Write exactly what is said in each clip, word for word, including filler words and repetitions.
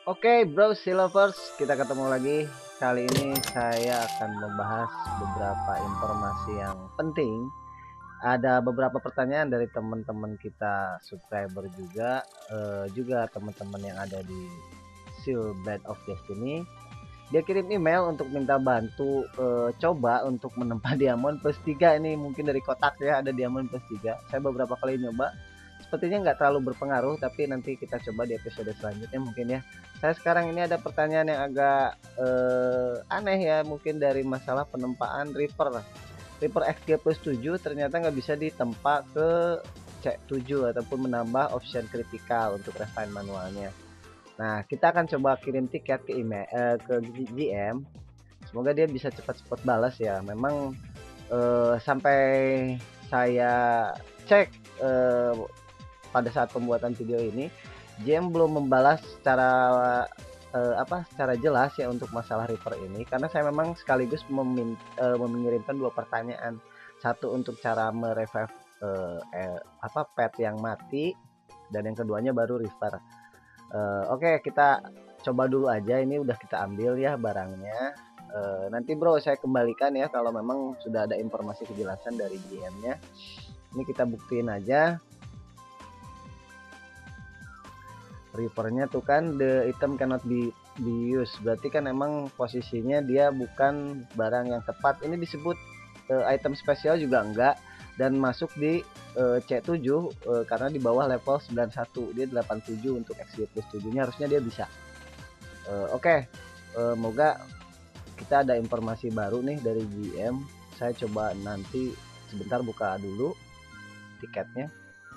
Oke bro, lovers, kita ketemu lagi. Kali ini saya akan membahas beberapa informasi yang penting. Ada beberapa pertanyaan dari teman-teman kita subscriber juga, eh, juga teman-teman yang ada di Seal Bed of Destiny. Dia kirim email untuk minta bantu eh, coba untuk menempa diamond plus tiga. Ini mungkin dari kotak ya, ada diamond plus tiga. Saya beberapa kali nyoba, sepertinya nggak terlalu berpengaruh, tapi nanti kita coba di episode selanjutnya mungkin ya. Saya sekarang ini ada pertanyaan yang agak eh, aneh ya, mungkin dari masalah penempaan Reaper. Reaper X G plus tujuh ternyata nggak bisa ditempa ke C tujuh ataupun menambah option kritikal untuk refine manualnya. Nah, kita akan coba kirim tiket ke email eh, ke G M. Semoga dia bisa cepat-cepat balas ya. Memang eh, sampai saya cek eh, pada saat pembuatan video ini, G M belum membalas secara eh, apa secara jelas ya untuk masalah Reaper ini, karena saya memang sekaligus memin, eh, mengirimkan dua pertanyaan, satu untuk cara merevive eh, eh, apa pet yang mati, dan yang keduanya baru Reaper. eh, oke, kita coba dulu aja. Ini udah kita ambil ya barangnya. eh, nanti bro saya kembalikan ya kalau memang sudah ada informasi kejelasan dari G M nya. Ini kita buktiin aja. Reapernya tuh kan, the item cannot be, be used, berarti kan emang posisinya dia bukan barang yang tepat. Ini disebut uh, item spesial juga enggak, dan masuk di uh, C tujuh uh, karena di bawah level sembilan puluh satu, dia delapan puluh tujuh untuk X G plus tujuh nya, harusnya dia bisa. uh, oke okay. uh, moga kita ada informasi baru nih dari G M. Saya coba nanti sebentar buka dulu tiketnya.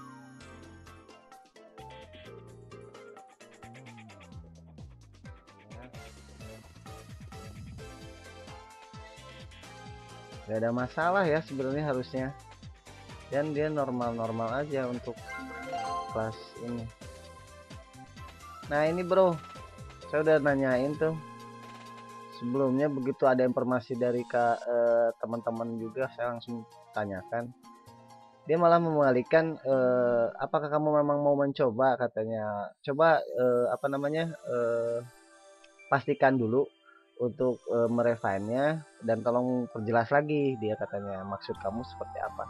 Gak ada masalah ya sebenarnya harusnya, dan dia normal-normal aja untuk kelas ini. Nah ini bro, saya udah nanyain tuh sebelumnya, begitu ada informasi dari kak eh, teman-teman juga, saya langsung tanyakan. Dia malah mengalihkan, eh, apakah kamu memang mau mencoba, katanya. Coba eh, apa namanya eh, pastikan dulu untuk e, merefine-nya, dan tolong perjelas lagi, dia katanya, maksud kamu seperti apa.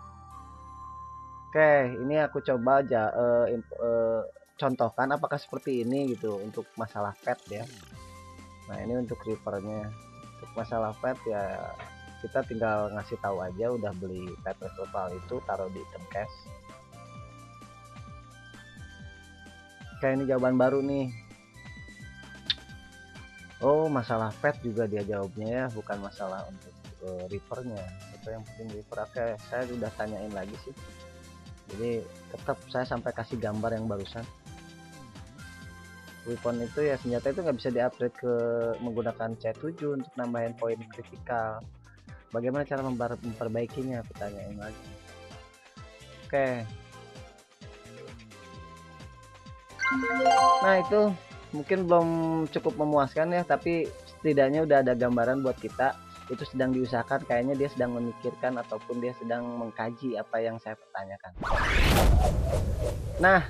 Oke, ini aku coba aja e, e, contohkan apakah seperti ini gitu untuk masalah pet ya. Nah ini untuk Reaper-nya. Untuk masalah pet ya kita tinggal ngasih tahu aja udah beli pet total itu, taruh di item cache. Oke, ini jawaban baru nih. Oh, masalah pet juga dia jawabnya ya, bukan masalah untuk uh, Reaper-nya. Itu yang penting Reaper. Oke, saya udah tanyain lagi sih. Jadi tetap saya sampai kasih gambar yang barusan. Weapon itu ya, senjata itu nggak bisa di-upgrade ke menggunakan C tujuh untuk nambahin poin kritikal. Bagaimana cara memperbaikinya? Pertanyaan lagi. Oke. Nah itu mungkin belum cukup memuaskan ya, tapi setidaknya udah ada gambaran buat kita. Itu sedang diusahakan, kayaknya dia sedang memikirkan ataupun dia sedang mengkaji apa yang saya pertanyakan. Nah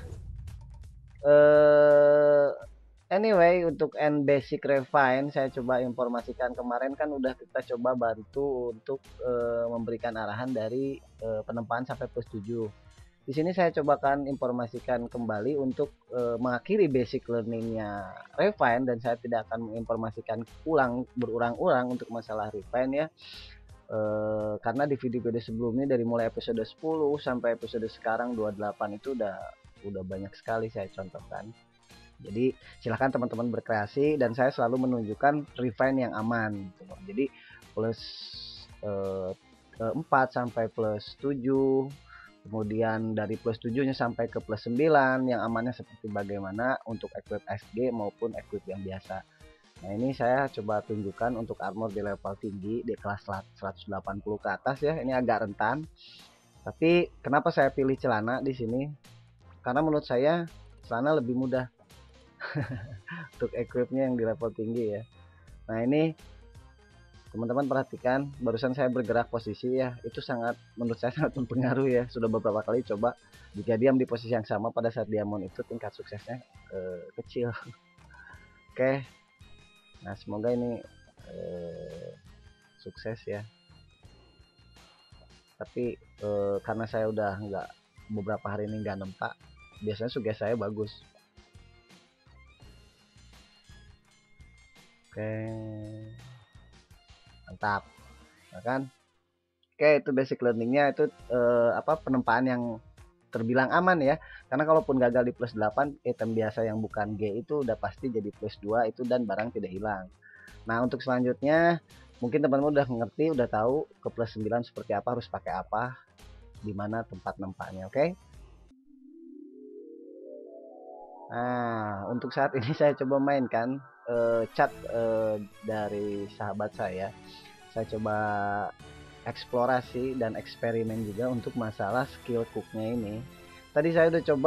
eh, anyway, untuk end basic refine saya coba informasikan. Kemarin kan udah kita coba bantu untuk eh, memberikan arahan dari eh, penempaan sampai plus tujuh. Di sini saya cobakan informasikan kembali untuk e, mengakhiri basic learningnya refine, dan saya tidak akan menginformasikan ulang berulang-ulang untuk masalah refine ya, e, karena di video-video sebelumnya dari mulai episode sepuluh sampai episode sekarang dua puluh delapan itu udah udah banyak sekali saya contohkan. Jadi silahkan teman-teman berkreasi, dan saya selalu menunjukkan refine yang aman gitu. Jadi plus e, empat sampai plus tujuh, kemudian dari plus tujuh nya sampai ke plus sembilan, yang amannya seperti bagaimana untuk equip X G maupun equip yang biasa. Nah ini saya coba tunjukkan untuk armor di level tinggi, di kelas seratus delapan puluh ke atas ya. Ini agak rentan, tapi kenapa saya pilih celana di sini? Karena menurut saya celana lebih mudah untuk equipnya yang di level tinggi ya. Nah ini teman-teman perhatikan, barusan saya bergerak posisi ya, itu sangat, menurut saya sangat mempengaruhi ya. Sudah beberapa kali coba, jika diam di posisi yang sama pada saat diamond itu tingkat suksesnya eh, kecil. Oke, nah semoga ini eh, sukses ya. Tapi eh, karena saya udah nggak beberapa hari ini nggak nempak, biasanya sugesti saya bagus. Oke, mantap, nah kan? Oke, itu basic learningnya itu eh, apa penempaan yang terbilang aman ya, karena kalaupun gagal di plus delapan, item biasa yang bukan G itu udah pasti jadi plus dua itu dan barang tidak hilang. Nah untuk selanjutnya mungkin teman-teman udah ngerti, udah tahu ke plus sembilan seperti apa, harus pakai apa, di mana tempat nempaknya. Oke. Nah untuk saat ini saya coba mainkan uh, chat uh, dari sahabat saya. Saya coba eksplorasi dan eksperimen juga untuk masalah skill cooknya ini. Tadi saya udah coba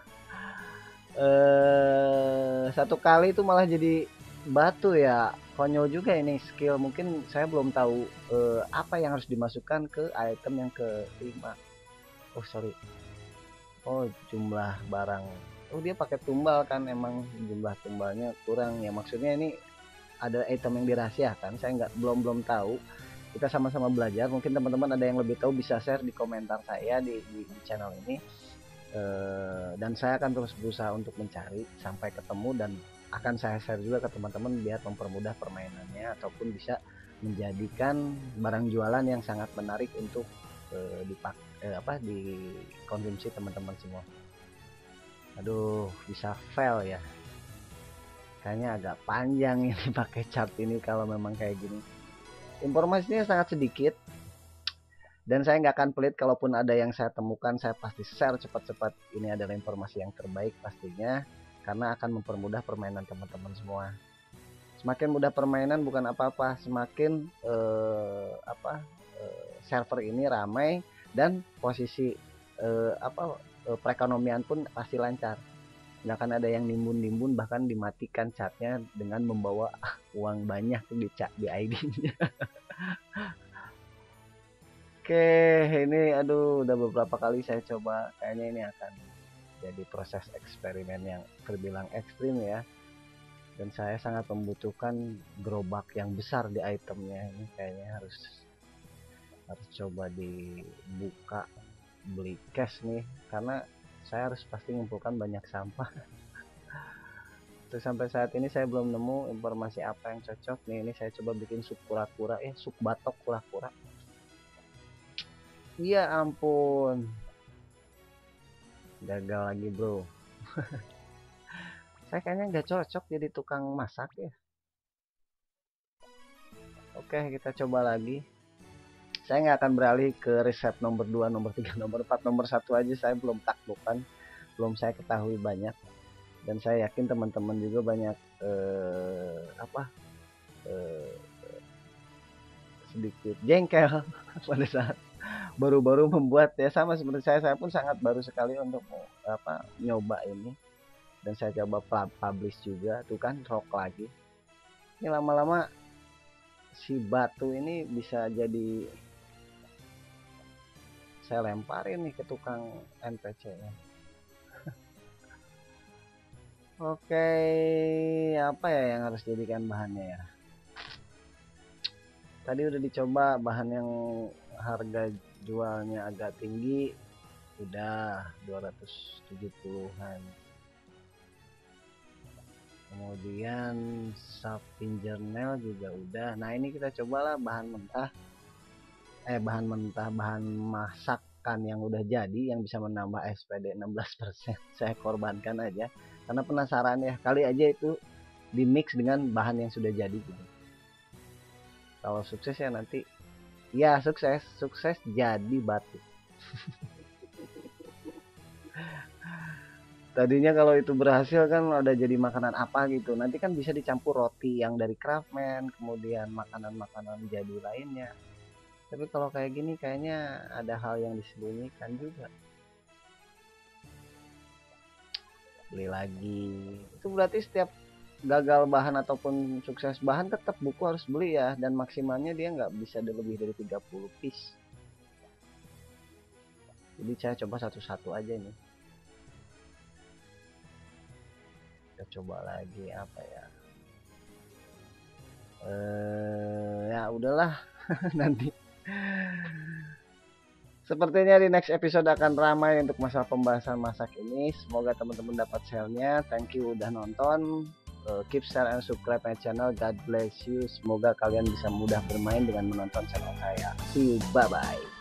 eh, satu kali itu malah jadi batu ya, konyol juga ini skill. Mungkin saya belum tahu eh, apa yang harus dimasukkan ke item yang kelima. Oh sorry, oh jumlah barang. Oh dia pakai tumbal kan, emang jumlah tumbalnya kurang ya, maksudnya ini ada item yang dirahasiakan. Saya nggak belum belum tahu. Kita sama-sama belajar. Mungkin teman-teman ada yang lebih tahu bisa share di komentar saya di, di, di channel ini. Uh, dan saya akan terus berusaha untuk mencari sampai ketemu, dan akan saya share juga ke teman-teman biar mempermudah permainannya ataupun bisa menjadikan barang jualan yang sangat menarik untuk uh, dipak uh, apa dikonsumsi teman-teman semua. Aduh, bisa fail ya. Kayaknya agak panjang ini pakai chart ini kalau memang kayak gini. Informasinya sangat sedikit. Dan saya nggak akan pelit, kalaupun ada yang saya temukan saya pasti share cepat-cepat. Ini adalah informasi yang terbaik pastinya, karena akan mempermudah permainan teman-teman semua. Semakin mudah permainan bukan apa-apa, semakin eh, apa eh, server ini ramai dan posisi eh, apa eh, perekonomian pun pasti lancar. Nggak akan ada yang nimbun-nimbun, bahkan dimatikan chatnya dengan membawa uang banyak di chat di I D-nya. Oke, ini aduh udah beberapa kali saya coba, kayaknya ini akan jadi proses eksperimen yang terbilang ekstrim ya. Dan saya sangat membutuhkan gerobak yang besar di itemnya ini, kayaknya harus harus coba dibuka, beli cash nih, karena saya harus pasti mengumpulkan banyak sampah. Terus sampai saat ini saya belum nemu informasi apa yang cocok nih. Ini saya coba bikin sup kura-kura, eh sup batok kura-kura. Iya ampun, gagal lagi bro. Saya kayaknya nggak cocok jadi tukang masak ya. Oke, kita coba lagi. Saya nggak akan beralih ke resep nomor dua, nomor tiga, nomor empat, nomor satu aja saya belum taklukan, belum saya ketahui banyak. Dan saya yakin teman-teman juga banyak eh, apa eh, sedikit jengkel pada saat baru-baru membuat ya, sama seperti saya. Saya pun sangat baru sekali untuk apa nyoba ini, dan saya coba publish juga. Tuh kan rock lagi. Ini lama-lama si batu ini bisa jadi saya lemparin nih ke tukang N P C-nya. Oke, apa ya yang harus jadikan bahannya ya? Tadi udah dicoba bahan yang harga jualnya agak tinggi, udah dua ratus tujuh puluhan. Kemudian sapphire nail juga udah. Nah ini kita cobalah bahan mentah, eh bahan mentah, bahan masakan yang udah jadi yang bisa menambah S P D enam belas persen. Saya korbankan aja karena penasaran ya, kali aja itu di mix dengan bahan yang sudah jadi gitu. Kalau sukses ya nanti ya sukses, sukses jadi batu. Tadinya kalau itu berhasil kan udah jadi makanan apa gitu, nanti kan bisa dicampur roti yang dari Craftman, kemudian makanan-makanan jadi lainnya. Tapi kalau kayak gini kayaknya ada hal yang disembunyikan juga. Beli lagi, itu berarti setiap gagal bahan ataupun sukses bahan tetap buku harus beli ya, dan maksimalnya dia nggak bisa lebih dari tiga puluh piece. Jadi saya coba satu-satu aja nih. Kita coba lagi apa ya, eh, ya udahlah. Nanti sepertinya di next episode akan ramai untuk masalah pembahasan masak ini. Semoga teman-teman dapat share-nya. Thank you udah nonton. Uh, keep share and subscribe my channel. God bless you. Semoga kalian bisa mudah bermain dengan menonton channel saya. See you. Bye bye.